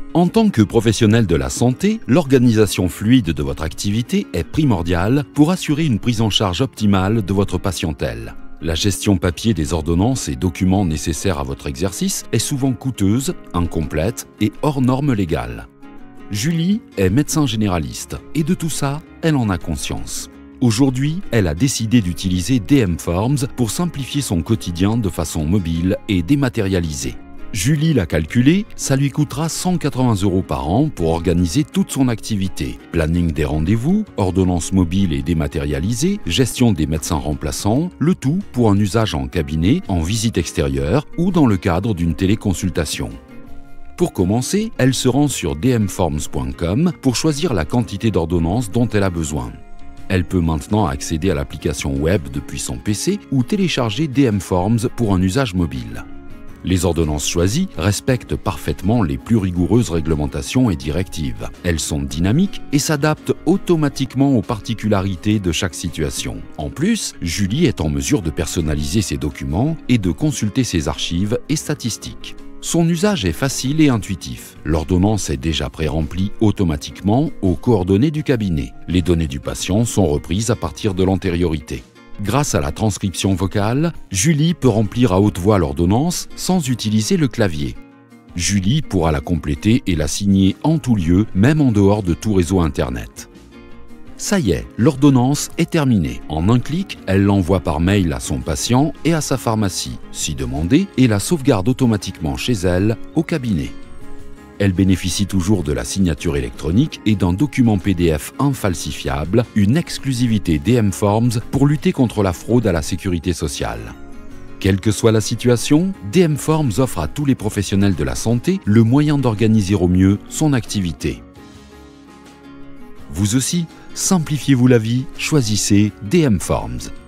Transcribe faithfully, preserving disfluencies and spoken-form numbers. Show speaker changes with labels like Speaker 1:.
Speaker 1: En tant que professionnel de la santé, l'organisation fluide de votre activité est primordiale pour assurer une prise en charge optimale de votre patientèle. La gestion papier des ordonnances et documents nécessaires à votre exercice est souvent coûteuse, incomplète et hors normes légales. Julie est médecin généraliste et de tout ça, elle en a conscience. Aujourd'hui, elle a décidé d'utiliser D M Forms pour simplifier son quotidien de façon mobile et dématérialisée. Julie l'a calculé, ça lui coûtera cent quatre-vingts euros par an pour organiser toute son activité. Planning des rendez-vous, ordonnances mobiles et dématérialisées, gestion des médecins remplaçants, le tout pour un usage en cabinet, en visite extérieure ou dans le cadre d'une téléconsultation. Pour commencer, elle se rend sur d m forms point com pour choisir la quantité d'ordonnances dont elle a besoin. Elle peut maintenant accéder à l'application web depuis son P C ou télécharger D M Forms pour un usage mobile. Les ordonnances choisies respectent parfaitement les plus rigoureuses réglementations et directives. Elles sont dynamiques et s'adaptent automatiquement aux particularités de chaque situation. En plus, Julie est en mesure de personnaliser ses documents et de consulter ses archives et statistiques. Son usage est facile et intuitif. L'ordonnance est déjà pré-remplie automatiquement aux coordonnées du cabinet. Les données du patient sont reprises à partir de l'antériorité. Grâce à la transcription vocale, Julie peut remplir à haute voix l'ordonnance sans utiliser le clavier. Julie pourra la compléter et la signer en tout lieu, même en dehors de tout réseau Internet. Ça y est, l'ordonnance est terminée. En un clic, elle l'envoie par mail à son patient et à sa pharmacie, si demandé, et la sauvegarde automatiquement chez elle, au cabinet. Elle bénéficie toujours de la signature électronique et d'un document P D F infalsifiable, une exclusivité D M Forms pour lutter contre la fraude à la sécurité sociale. Quelle que soit la situation, D M Forms offre à tous les professionnels de la santé le moyen d'organiser au mieux son activité. Vous aussi, simplifiez-vous la vie, choisissez D M Forms.